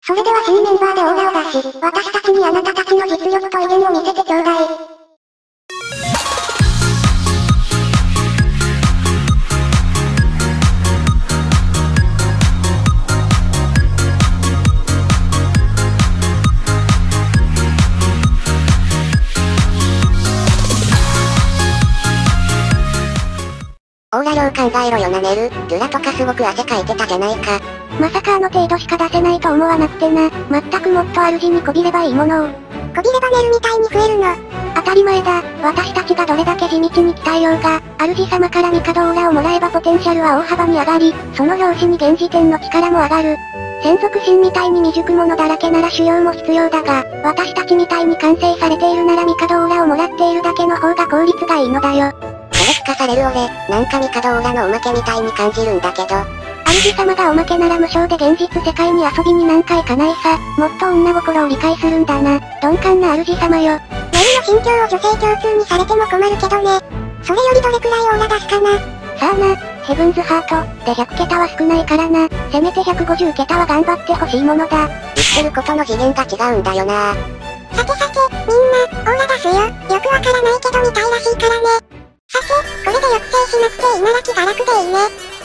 それでは新メンバーでオーラを出し、私たちにあなたたちの実力と威厳を見せてちょうだい。 オーラ量考えろよなネル。ルラとかすごく汗かいてたじゃないか。 まさかあの程度しか出せないと思わなくてな。全くもっと主にこびればいいものを。こびればネルみたいに増えるの。当たり前だ。私たちがどれだけ地道に鍛えようが、主様から帝オーラをもらえばポテンシャルは大幅に上がり、その拍子に現時点の力も上がる。専属神みたいに未熟者だらけなら修行も必要だが、私たちみたいに完成されているなら帝オーラをもらっているだけの方が効率がいいのだよ。 それ聞かされる俺、なんか帝オーラのおまけみたいに感じるんだけど。 主様がおまけなら無償で現実世界に遊びになんか行かないさ。もっと女心を理解するんだな。鈍感な主様よ。ネルの心境を女性共通にされても困るけどね。それよりどれくらいオーラ出すかな。さあな、ヘブンズハートで100桁は少ないからな。せめて150桁は頑張ってほしいものだ。 言ってることの次元が違うんだよな。 さてさて、みんな、オーラ出すよ。よくわからないけど見たいらしいからね。さて、これで抑制しなくていいなら気が楽でいいね。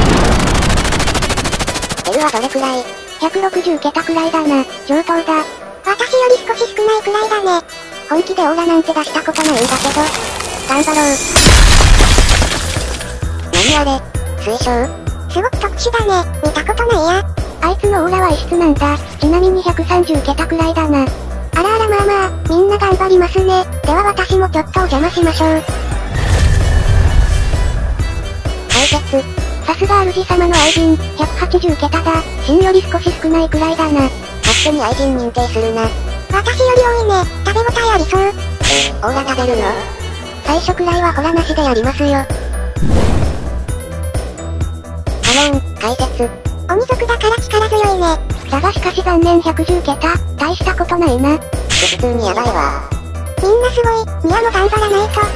ネルはどれくらい ?160 桁くらいだな。上等だ。私より少し少ないくらいだね。本気でオーラなんて出したことないんだけど。頑張ろう。 何あれ水晶すごく特殊だね。見たことないや。あいつのオーラは異質なんだ。ちなみに130桁くらいだな。あらあらまあまあ、みんな頑張りますね。では私もちょっとお邪魔しましょう。 解決。 さすが主様の愛人、180桁だ。芯より少し少ないくらいだな。 勝手に愛人認定するな。 私より多いね。食べ応えありそう。 オーラ食べるの？ 最初くらいはホラなしでやりますよ。 カモン、解説。 鬼族だから力強いね。だがしかし残念110桁、大したことないな。 普通にやばいわ。 みんなすごい、ミアも頑張らないと。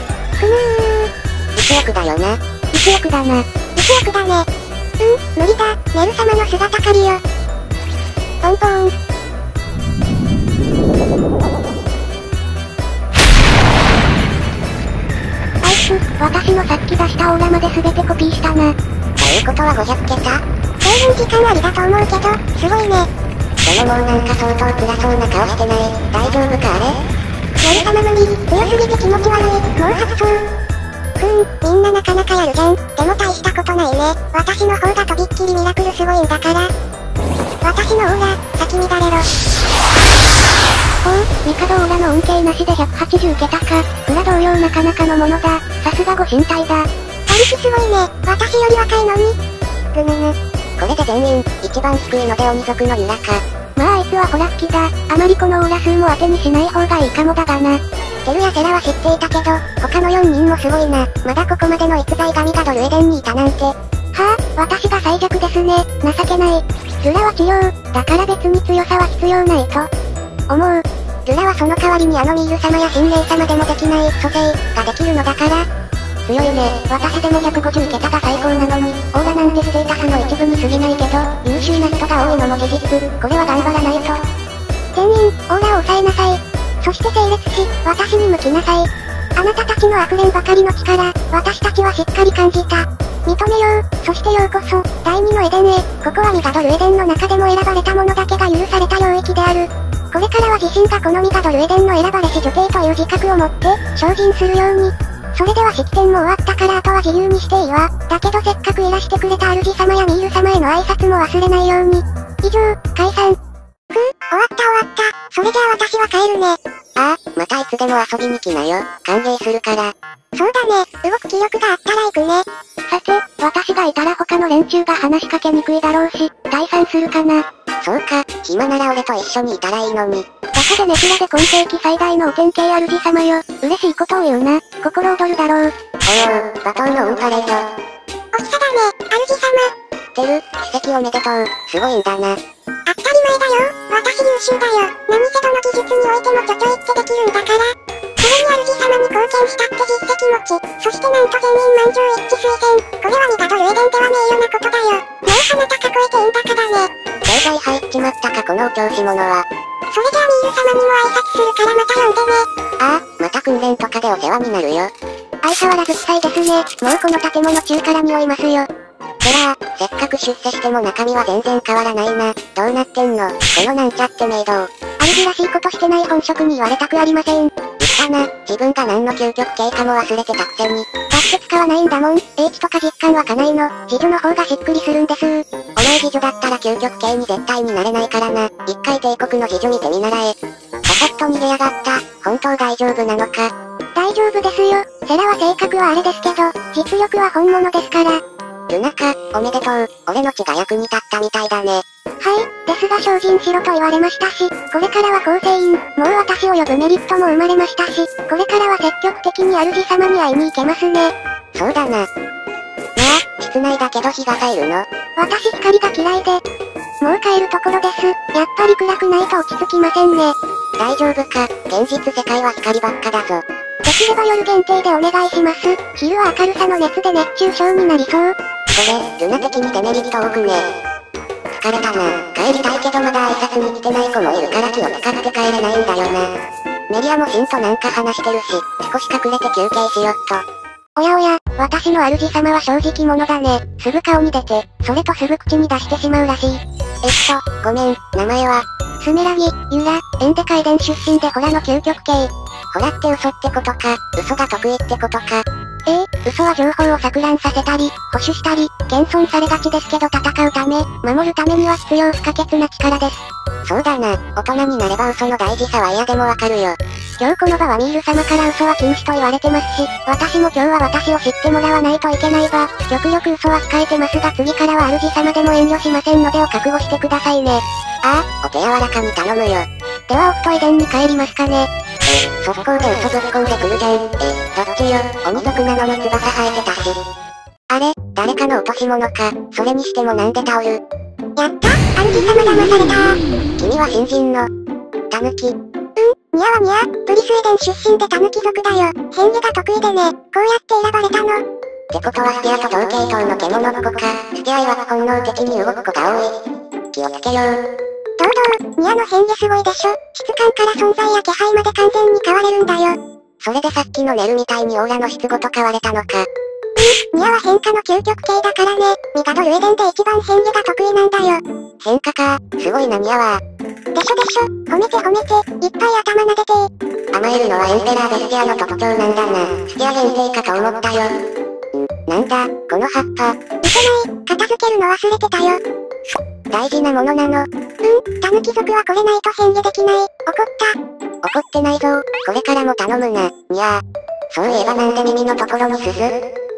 1億だよな。 1億だな。1億だね。無理だ、ネル様の姿借りよ。ポンポン。あいつ、私のさっき出したオーラまで全てコピーしたな。 ということは500桁？ 制限時間ありだと思うけど、すごいね。 でももうなんか相当辛そうな顔してない？大丈夫かあれ？ ネル様の実、強すぎて気持ち悪い。もう外そう。みんななかなかやるじゃん。でも大したことないね。私の方がとびっきりミラクルすごいんだから。私のオーラ、先乱れろ。ほう、帝オーラの恩恵なしで180桁か。フラ同様なかなかのものだ。さすがご神体だ。パリキすごいね。私より若いのに。ぐぬぬ。 これで全員、一番低いので鬼族のユラか。 まああいつはホラ吹きだ。あまりこのオーラ数も当てにしない方がいいかもだがな。テルやセラは知っていたけど、他の4人もすごいな。まだここまでの逸材神がドルエデンにいたなんて。はあ、私が最弱ですね。情けない。ルラは治療、だから別に強さは必要ないと思う。ルラはその代わりにミール様や神霊様でもできない蘇生ができるのだから。強いね。私でも150桁が最高なのに、オーラなんてステータスの一部に過ぎないけど、優秀な人が多いのも事実。これは頑張らないと。全員、オーラを抑えなさい。そして整列し、私に向きなさい。あなたたちの溢れんばかりの力、私たちはしっかり感じた。認めよう、そしてようこそ、第二のエデンへ。ここはミガドルエデンの中でも選ばれた者だけが許された領域である。これからは自身がこのミガドルエデンの選ばれし女帝という自覚を持って、精進するように。それでは式典も終わったからあとは自由にしていいわ。だけどせっかくいらしてくれた主様やミール様への挨拶も忘れないように。以上、解散。終わった。それじゃあ私は帰るね。 ああ、またいつでも遊びに来なよ。歓迎するから。 そうだね、動く気力があったら行くね。さて、私がいたら他の連中が話しかけにくいだろうし、退散するかな。 そうか、暇なら俺と一緒にいたらいいのに。 バカでネキラで今世紀最大のお典型主様よ。嬉しいことを言うな。心躍るだろう。 おお、罵倒のオンパレード。 お久だね、主様。 テル、奇跡おめでとう。すごいんだな。 当たり前だよ。私優秀だよ。何せどの技術においてもちょちょいってできるんだから。それに主様に貢献したって実績持ち。そしてなんと全員満場一致推薦。これはミガドルエデンでは名誉なことだよ。もう鼻高超えていいんだからね。 経済入っちまったかこのお調子者は。 それじゃあミール様にも挨拶するからまた呼んでね。 ああ、また訓練とかでお世話になるよ。 相変わらず臭いですね。もうこの建物中から匂いますよ。 ほらせっかく出世しても中身は全然変わらないな。どうなってんのこのなんちゃってメイド。 主らしいことしてない本職に言われたくありません。 言ったな、自分が何の究極系かも忘れてたくせに。 だって使わないんだもん。英知とか実感湧かないの。自助の方がしっくりするんです。 お前自助だったら究極系に絶対になれないからな。一回帝国の自助見てみ習え。ささっと逃げやがった。本当大丈夫なのか。 大丈夫ですよ。セラは性格はあれですけど、実力は本物ですから。 ルナか、おめでとう。俺の血が役に立ったみたいだね。 はい、ですが精進しろと言われましたし、これからは構成員、もう私を呼ぶメリットも生まれましたし、これからは積極的に主様に会いに行けますね。 そうだな。なあ、室内だけど日がさえるの。 私光が嫌いで。もう帰るところです。やっぱり暗くないと落ち着きませんね。 大丈夫か、現実世界は光ばっかだぞ。 できれば夜限定でお願いします。昼は明るさの熱で熱中症になりそう。 これ、ルナ的にデメリット多くね。疲れたな。帰りたいけどまだ挨拶に来てない子もいるから気を使って帰れないんだよな。メリアもシンとなんか話してるし、少し隠れて休憩しよっと。 おやおや、私の主様は正直者だね。すぐ顔に出て、それとすぐ口に出してしまうらしい。 ごめん、名前はスメラギ、ユラ、エンデカイデン出身でホラの究極系。 ホラって嘘ってことか、嘘が得意ってことか。 嘘は情報を錯乱させたり、保守したり、謙遜されがちですけど戦うため、守るためには必要不可欠な力です。 そうだな、大人になれば嘘の大事さは嫌でもわかるよ。 今日この場はミール様から嘘は禁止と言われてますし、私も今日は私を知ってもらわないといけないわ。極力嘘は控えてますが次からは主様でも遠慮しませんのでお覚悟してくださいね。 ああ、お手柔らかに頼むよ。 ではお太い殿に帰りますかね。 速攻で嘘ぶっ込んでくるじゃん。どっちよ、鬼族なのに翼生えてたし。あれ、誰かの落とし物か、それにしてもなんでタオル。 やった、主様騙された。 君は新人の、タヌキ。 ニャはニャ、プリスエデン出身でタヌキ族だよ。変化が得意でね、こうやって選ばれたの。 ってことはステアと同系統の獣の子か。ステアは本能的に動く子が多い。気をつけよう。 ニャの変化すごいでしょ。質感から存在や気配まで完全に変われるんだよ。 それでさっきのネルみたいにオーラの質ごと変われたのか。 ニャは変化の究極系だからね。ミガドルエデンで一番変化が得意なんだよ。 変化か、すごいなニャは。 でしょでしょ、褒めて褒めて、いっぱい頭撫でて。 甘えるのはエンペラーでステアの特徴なんだな。ステア限定かと思ったよ。なんだ、この葉っぱ。 いけない、片付けるの忘れてたよ。 大事なものなの。 タヌキ族はこれないと変化できない。怒った。 怒ってないぞ。これからも頼むな、にゃー。そういえばなんで耳のところに鈴？ 主か。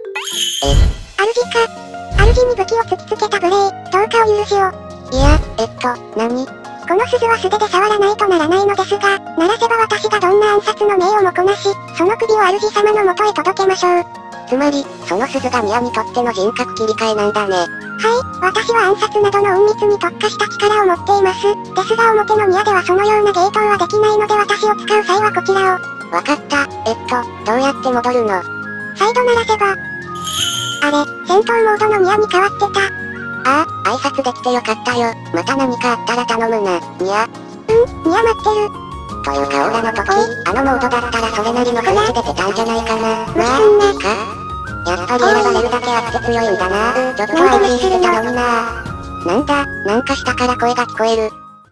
主に武器を突きつけた無礼、どうかお許しを。 いや、何？ この鈴は素手で触らないとならないのですが、鳴らせば私がどんな暗殺の命をもこなし、その首を主様の元へ届けましょう。 つまり、その鈴がニャにとっての人格切り替えなんだね。 はい、私は暗殺などの隠密に特化した力を持っています。ですが表のニャではそのような芸当はできないので私を使う際はこちらを。 わかった。どうやって戻るの？ 再度鳴らせば。あれ、戦闘モードのニャに変わってた。 ああ、挨拶できてよかったよ。また何かあったら頼むな、ニャ。 ニャ待ってる。 というかオーラの時、あのモードだったらそれなりの雰囲気出てたんじゃないかな。 まあ、 やっぱり選ばれるだけあって強いんだな。ちょっと安心してたのにな。なんだ、なんか下から声が聞こえる。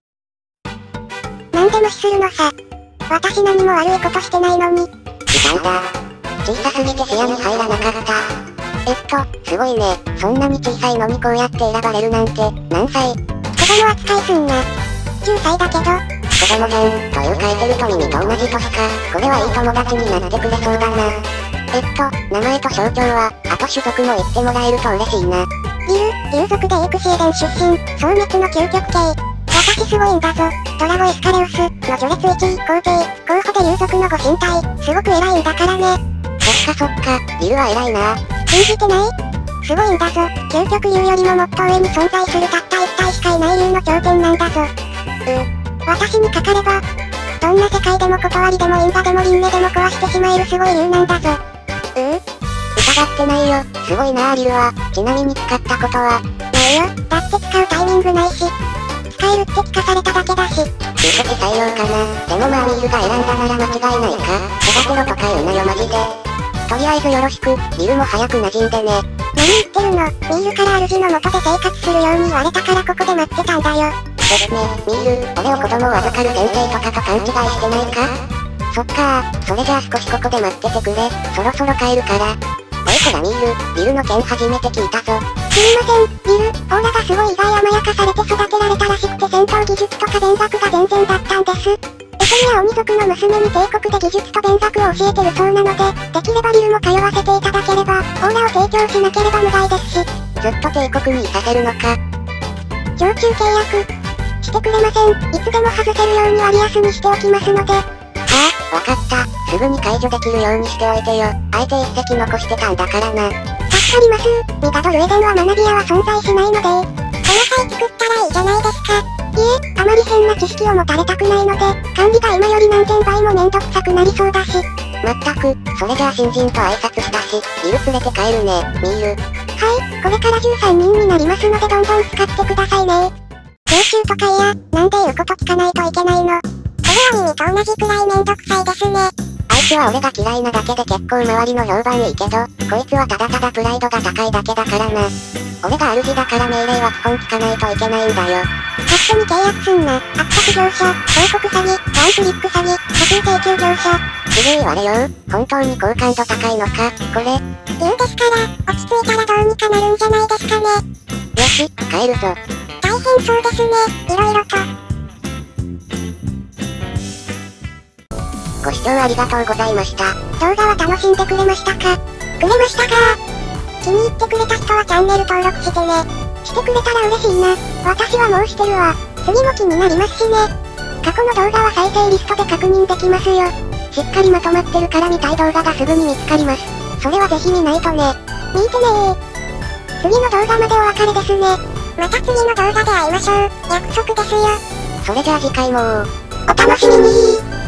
なんで無視するのさ。私何も悪いことしてないのに。 違うんだ。小さすぎて視野に入らなかった。すごいね。そんなに小さいのにこうやって選ばれるなんて、何歳？ 子供扱いすんな。9歳だけど。 子供じゃん、というかエテルと耳と同じ年か。これはいい友達になってくれそうだな。名前と象徴は、あと種族も言ってもらえると嬉しいな。 竜族でエクシエデン出身、消滅の究極系。私すごいんだぞ。ドラゴエスカレウス、の序列1位、皇帝、候補で竜族のご神体、すごく偉いんだからね。 そっか、竜は偉いな。 信じてない？すごいんだぞ。究極竜よりももっと上に存在するたった一体しかいない竜の頂点なんだぞ。私にかかれば、どんな世界でも断りでも因果でも輪廻でも壊してしまえるすごい竜なんだぞ。 疑ってないよ。すごいなリルは。ちなみに使ったことは？ ないよ。だって使うタイミングないし。 使えるって聞かされただけだし。 中途採用かな。でもまあミールが選んだなら間違いないか。育てろとか言うなよマジで。とりあえずよろしく、ミルも早く馴染んでね。 何言ってるの。ミールから主の元で生活するように言われたからここで待ってたんだよ。 ですね、ミール、俺を子供を預かる先生とかと勘違いしてないか？そっかー、それじゃあ少しここで待っててくれ、そろそろ帰るから。おいこらミール、ビルの件初めて聞いたぞ。 すみません、ビル、オーラがすごい意外甘やかされて育てられたらしくて戦闘技術とか勉学が全然だったんです。エトニア鬼族の娘に帝国で技術と勉学を教えてるそうなので、できればビルも通わせていただければ、オーラを提供しなければ無害ですし。 ずっと帝国にいさせるのか。 常駐契約してくれません。いつでも外せるように割安にしておきますので。 はあ、わかった。すぐに解除できるようにしておいてよ。相手一席残してたんだからな。 助かります。ミガドルエデンは学び屋は存在しないので。お野菜作ったらいいじゃないですか。いえ、あまり変な知識を持たれたくないので、管理が今より何千倍もめんどくさくなりそうだし。 まったく、それじゃあ新人と挨拶したし、ミル連れて帰るね、ミール。 はい、これから13人になりますのでどんどん使ってくださいね。常習とかいや、なんで言うこと聞かないといけないの。これは耳と同じくらいめんどくさいですね。 あいつは俺が嫌いなだけで結構周りの評判いいけど、こいつはただただプライドが高いだけだからな。俺が主だから命令は基本聞かないといけないんだよ。 勝手に契約すんな。悪徳業者、広告詐欺、ワンクリック詐欺、架空請求業者。 すぐ言われよう。本当に好感度高いのか、これ。 言うんですから、落ち着いたらどうにかなるんじゃないですかね。 よし、帰るぞ。 大変そうですね、いろいろと。 ご視聴ありがとうございました。 動画は楽しんでくれましたか？くれましたか？気に入ってくれた人はチャンネル登録してね。してくれたら嬉しいな。私はもうしてるわ。次も気になりますしね。過去の動画は再生リストで確認できますよ。しっかりまとまってるから見たい動画がすぐに見つかります。それはぜひ見ないとね。見てねー。次の動画までお別れですね。また次の動画で会いましょう。約束ですよ。 それじゃあ次回もお楽しみにー。